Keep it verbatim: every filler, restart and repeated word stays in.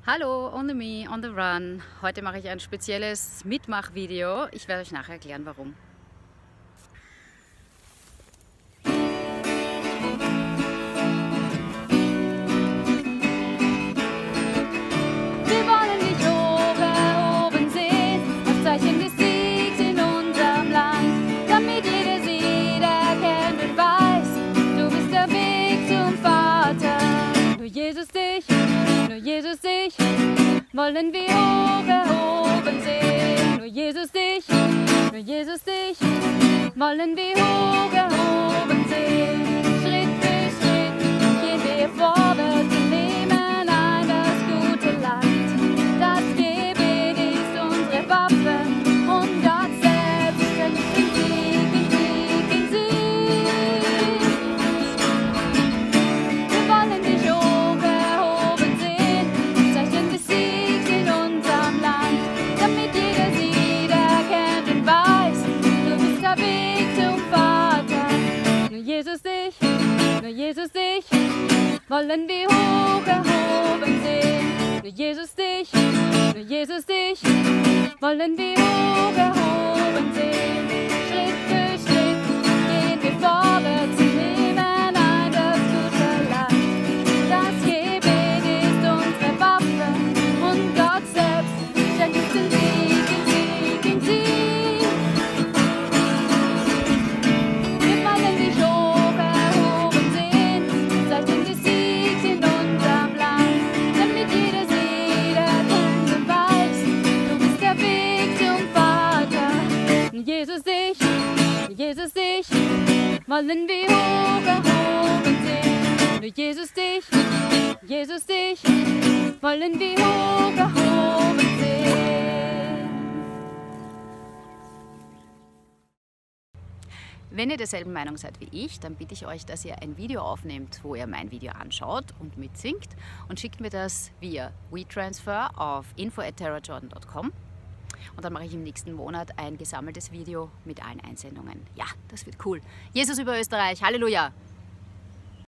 Hallo, on the me, on the run. Heute mache ich ein spezielles Mitmachvideo. Ich werde euch nachher erklären, warum. Wir wollen dich oben, oben sehen, das Zeichen des Siegs in unserem Land, damit jeder sieht, erkennt und weiß, du bist der Weg zum Vater. Nur Jesus dich, nur Jesus dich, wollen wir hoch oben sehen. Nur Jesus dich, nur Jesus dich, wollen wir hoch oben sehen. Schritt für Schritt gehen wir vorwärts und nehmen ein das gute Land. Das Gebet ist unsere Waffe und Gott selbst schenkt den Sieg, den Sieg, den Sieg. Wir wollen dich hoch oben sehen, Zeichen des Siegs in unserem Land, damit jeder sieht, erkennt und weiß, du bist der Weg zum Vater. Nur Jesus dich, nur Jesus dich, wollen wir hoch erhoben sehen. Nur Jesus dich, nur Jesus dich, wollen wir hoch erhoben sehen. Schritt für Schritt gehen wir vorwärts und nehmen ein das gute Land. Das Gebet ist unsere Waffe und Gott selbst schenkt uns den Sieg, den Sieg, den Sieg. Wir wollen dich hoch erhoben sehen, Zeichen des Siegs in unserem Land, damit jeder sieht, erkennt und weiß, du bist der Weg zum Vater. Jesus dich, Jesus dich, wollen wir hoch erhoben sehen. Nur Jesus dich, Jesus dich, wollen wir hoch erhoben sehen. Wenn ihr derselben Meinung seid wie ich, dann bitte ich euch, dass ihr ein Video aufnehmt, wo ihr mein Video anschaut und mitsingt und schickt mir das via WeTransfer auf info at terra jordan dot com. Und dann mache ich im nächsten Monat ein gesammeltes Video mit allen Einsendungen. Ja, das wird cool. Jesus über Österreich, Halleluja!